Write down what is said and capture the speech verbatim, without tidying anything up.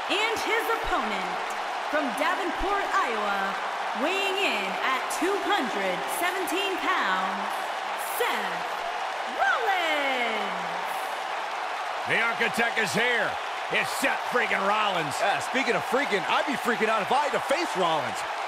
And his opponent, from Davenport, Iowa, weighing in at two hundred seventeen pounds, Seth Rollins. The Architect is here. It's Seth freaking Rollins. Yeah, speaking of freaking, I'd be freaking out if I had to face Rollins.